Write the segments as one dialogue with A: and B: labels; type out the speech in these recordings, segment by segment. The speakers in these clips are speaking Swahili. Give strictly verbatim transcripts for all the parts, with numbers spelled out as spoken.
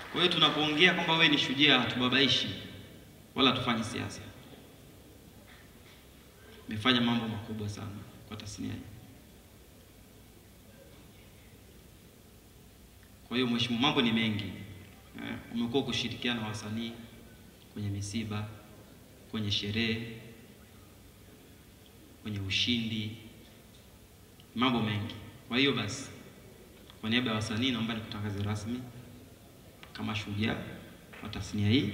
A: Kwa hiyo tunapoongea kwamba wewe ni shujaa, hatubabaishi wala tufanye siasa. Umefanya mambo makubwa sana kwa tasnia hii. Kwa hiyo mheshimiwa, mambo ni mengi. Eh, umekuwa kushirikiana na wasanii kwenye misiba, kwenye sherehe, kwenye ushindi, mambo mengi. Kwa hiyo basi, kwa niaba ya wasanii naomba nikutangaze rasmi kama shujaa wa tasnia hii.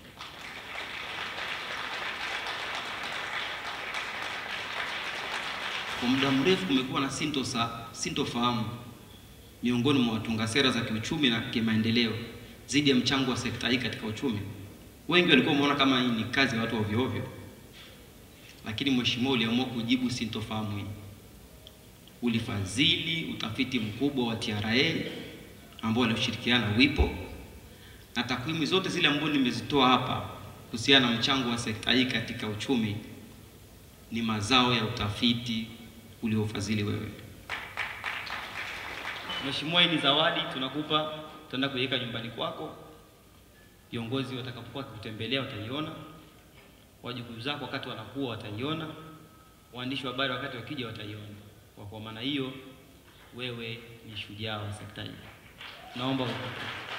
A: Kwa muda mrefu kumekuwa na sintosa sintofahamu miongoni mwa watunga sera za kiuchumi na kimaendeleo zidi ya mchango wa sekta hii katika uchumi. Wengi walikuwa wameona kama hii ni kazi ya watu ovyo ovyo. Lakini mheshimiwa, uliamua kujibu sintofahamu hii. Ulifadhili utafiti mkubwa wa T R A ambao walishirikiana WIPO, na takwimu zote zile ambazo nimezitoa hapa kuhusiana na mchango wa sekta hii katika uchumi ni mazao ya utafiti uliofadhili wewe. Mheshimiwa, hii ni zawadi tunakupa, tutaenda kuiweka nyumbani kwako. Viongozi watakapokuwa kutembelea wataiona, wajukuu zako wakati wanakuwa wataiona, waandishi wa habari wakati wakija wataiona. Kwa kwa maana hiyo wewe ni shujaa wa sekta hii. Naomba